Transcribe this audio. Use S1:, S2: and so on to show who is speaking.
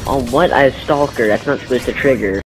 S1: On what? I have Stalker. That's not supposed to trigger.